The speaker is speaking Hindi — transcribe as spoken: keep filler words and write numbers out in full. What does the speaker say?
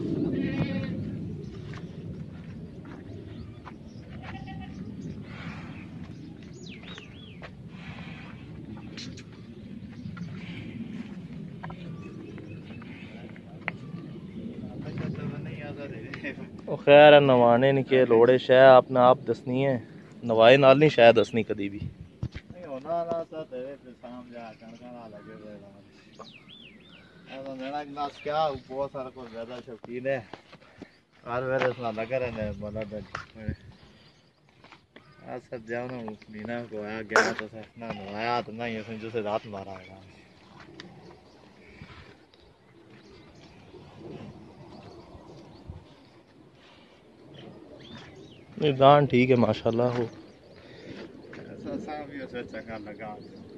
खैर नवाने नहीं के लोड़े शह अपने आप दसनी है, नवाए नाल नहीं शायद दसनी कदी भी नहीं होना ना तो तेरे पे शाम जा कणका ना लगे बेड़ा ऐसा देना कि नास क्या बहुत सारा को ज्यादा शौकीन है हर वेरे इसना लगा रहने मतलब आज सब जाओ ना मीना को आया गया तो सर ना नवाया तो नहीं उसने जो से रात मारा है नहीं गान ठीक है माशाल्लाह हो ऐसा सा भी उसे चंगा लगा।